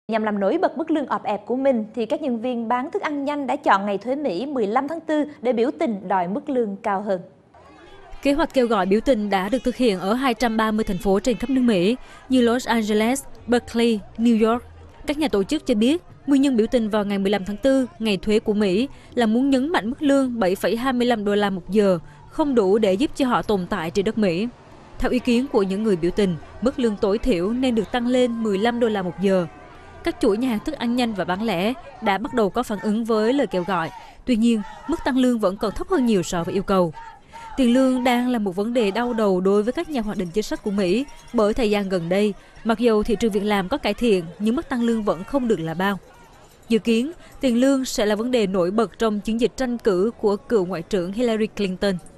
Nhằm làm nổi bật mức lương ọp ẹp của mình, thì các nhân viên bán thức ăn nhanh đã chọn ngày thuế Mỹ 15 tháng 4 để biểu tình đòi mức lương cao hơn. Kế hoạch kêu gọi biểu tình đã được thực hiện ở 230 thành phố trên khắp nước Mỹ như Los Angeles, Berkeley, New York. Các nhà tổ chức cho biết, nguyên nhân biểu tình vào ngày 15 tháng 4, ngày thuế của Mỹ, là muốn nhấn mạnh mức lương 7,25 đô la một giờ, không đủ để giúp cho họ tồn tại trên đất Mỹ. Theo ý kiến của những người biểu tình, mức lương tối thiểu nên được tăng lên 15 đô la một giờ. Các chuỗi nhà hàng thức ăn nhanh và bán lẻ đã bắt đầu có phản ứng với lời kêu gọi. Tuy nhiên, mức tăng lương vẫn còn thấp hơn nhiều so với yêu cầu. Tiền lương đang là một vấn đề đau đầu đối với các nhà hoạch định chính sách của Mỹ, bởi thời gian gần đây, mặc dù thị trường việc làm có cải thiện, nhưng mức tăng lương vẫn không được là bao. Dự kiến, tiền lương sẽ là vấn đề nổi bật trong chiến dịch tranh cử của cựu Ngoại trưởng Hillary Clinton.